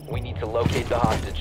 We need to locate the hostage.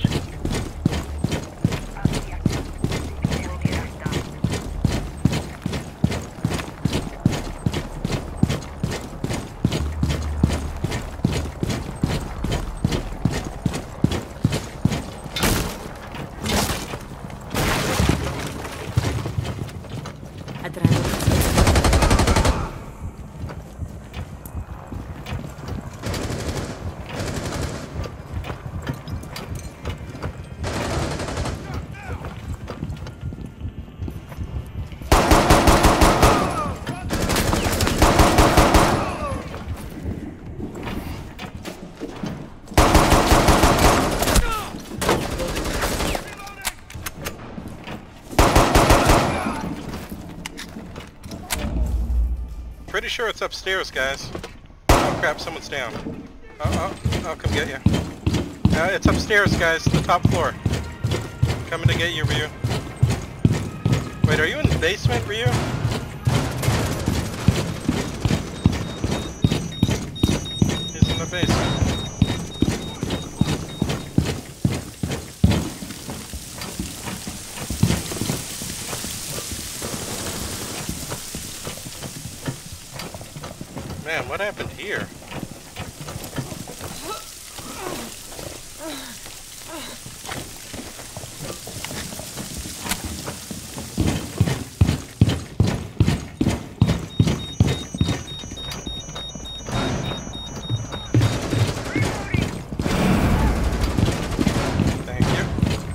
Pretty sure it's upstairs, guys. Oh crap, someone's down. I'll come get you. It's upstairs, guys, the top floor. Coming to get you, Ryu. Wait, are you in the basement, Ryu? He's in the basement. Man, what happened here? Thank you.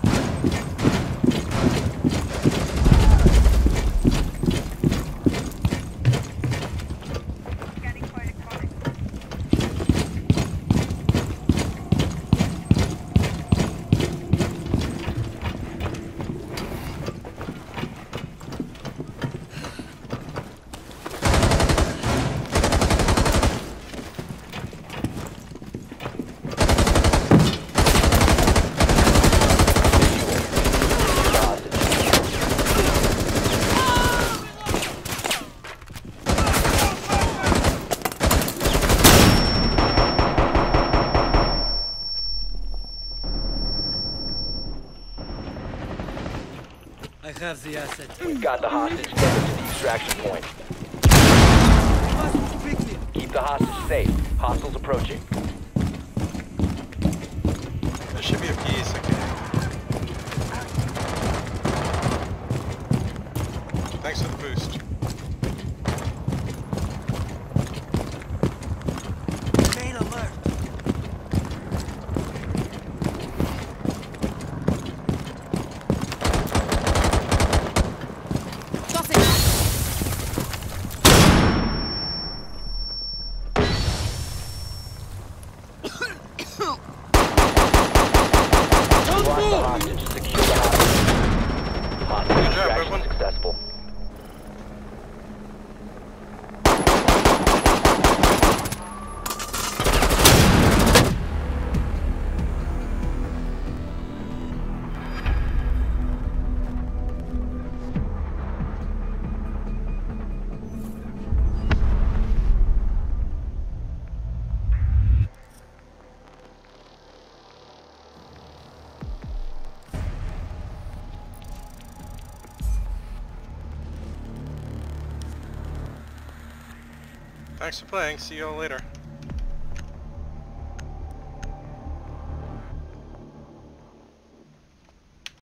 I have the asset. We've got the hostage tethered to the extraction point. Keep the hostage safe. Hostiles approaching. There should be a piece, okay. Thanks for the boost. Main alert. Good job, everyone. Successful. Thanks for playing. See you all later.